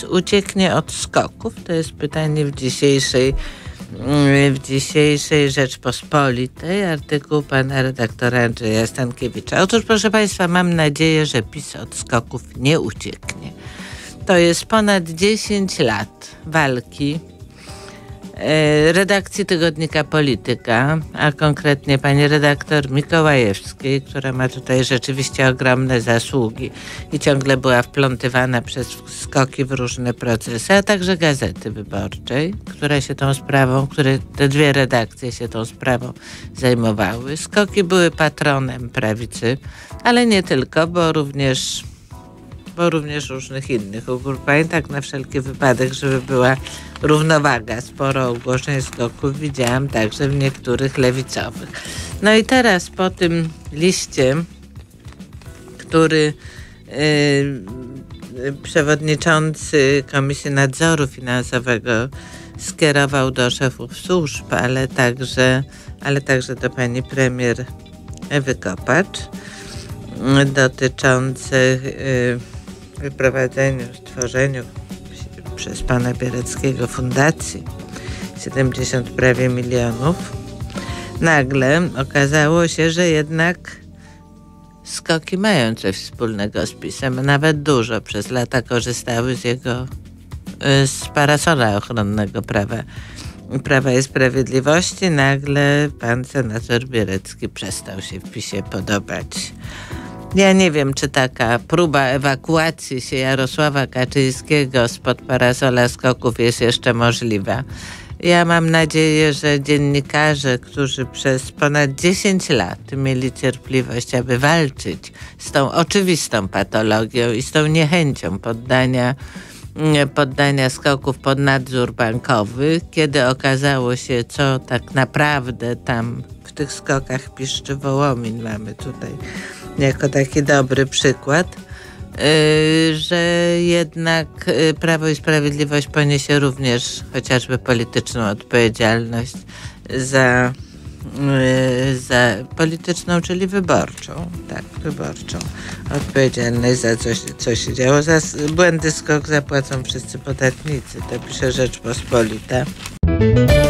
PiS ucieknie od skoków? To jest pytanie w dzisiejszej Rzeczpospolitej, artykuł pana redaktora Andrzeja Stankiewicza. Otóż, proszę państwa, mam nadzieję, że PiS od skoków nie ucieknie. To jest ponad 10 lat walki redakcji tygodnika Polityka, a konkretnie pani redaktor Mikołajewskiej, która ma tutaj rzeczywiście ogromne zasługi i ciągle była wplątywana przez skoki w różne procesy, a także Gazety Wyborczej, które te dwie redakcje się tą sprawą zajmowały. Skoki były patronem prawicy, ale nie tylko, bo również różnych innych ugrupowań, tak na wszelki wypadek, żeby była równowaga. Sporo ogłoszeń skoków widziałam także w niektórych lewicowych. No i teraz po tym liście, który przewodniczący Komisji Nadzoru Finansowego skierował do szefów służb, ale także do pani premier Ewy Kopacz, dotyczących stworzeniu przez pana Biereckiego fundacji 70 prawie milionów. Nagle okazało się, że jednak skoki mają coś wspólnego z PiS-em, nawet dużo. Przez lata korzystały z parasola ochronnego Prawa i Sprawiedliwości. Nagle pan senator Bierecki przestał się w PiS-ie podobać. Ja nie wiem, czy taka próba ewakuacji się Jarosława Kaczyńskiego spod parasola skoków jest jeszcze możliwa. Ja mam nadzieję, że dziennikarze, którzy przez ponad 10 lat mieli cierpliwość, aby walczyć z tą oczywistą patologią i z tą niechęcią poddania skoków pod nadzór bankowy, kiedy okazało się, co tak naprawdę tam w tych skokach piszczy Wołomin, mamy tutaj jako taki dobry przykład, że jednak Prawo i Sprawiedliwość poniesie również chociażby polityczną odpowiedzialność za polityczną, czyli wyborczą. Tak, wyborczą. Odpowiedzialność za co się działo. Za błędy skok zapłacą wszyscy podatnicy. To pisze Rzeczpospolita.